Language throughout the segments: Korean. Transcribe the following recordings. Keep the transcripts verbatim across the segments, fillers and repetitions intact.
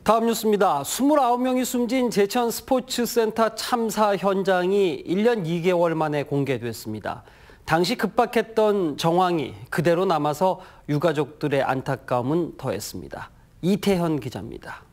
다음 뉴스입니다. 이십구 명이 숨진 제천 스포츠센터 참사 현장이 일 년 이 개월 만에 공개됐습니다. 당시 급박했던 정황이 그대로 남아서 유가족들의 안타까움은 더했습니다. 이태현 기자입니다.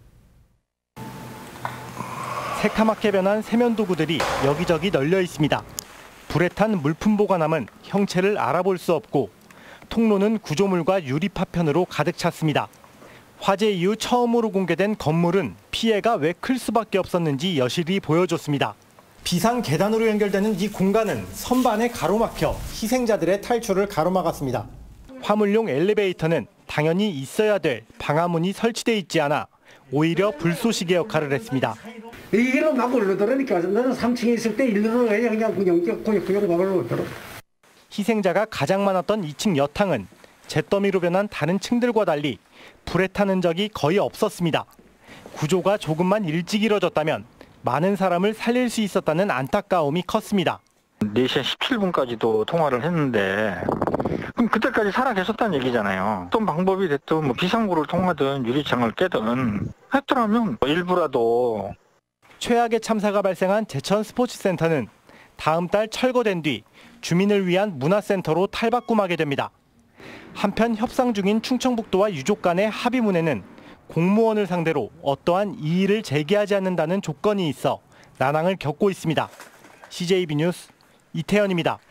새카맣게 변한 세면도구들이 여기저기 널려 있습니다. 불에 탄 물품보가 남은 형체를 알아볼 수 없고 통로는 구조물과 유리 파편으로 가득 찼습니다. 화재 이후 처음으로 공개된 건물은 피해가 왜 클 수밖에 없었는지 여실히 보여줬습니다. 비상 계단으로 연결되는 이 공간은 선반에 가로막혀 희생자들의 탈출을 가로막았습니다. 화물용 엘리베이터는 당연히 있어야 될 방화문이 설치돼 있지 않아 오히려 불쏘시개 역할을 했습니다. 이길로 막 올라더라니까 나는 삼 층에 있을 때 일로 그냥 그냥 그냥 그냥 그냥 막 올라오더라. 희생자가 가장 많았던 이 층 여탕은 잿더미로 변한 다른 층들과 달리 불에 탄 흔적이 거의 없었습니다. 구조가 조금만 일찍 이뤄졌다면 많은 사람을 살릴 수 있었다는 안타까움이 컸습니다. 네 시 십칠 분까지도 통화를 했는데 그럼 그때까지 살아 계셨다는 얘기잖아요. 어떤 방법이 됐든 뭐 비상구를 통하든 유리창을 깨든 했더라면 일부라도. 최악의 참사가 발생한 제천 스포츠센터는 다음 달 철거된 뒤 주민을 위한 문화센터로 탈바꿈하게 됩니다. 한편 협상 중인 충청북도와 유족 간의 합의문에는 공무원을 상대로 어떠한 이의를 제기하지 않는다는 조건이 있어 난항을 겪고 있습니다. 씨제이비 뉴스 이태현입니다.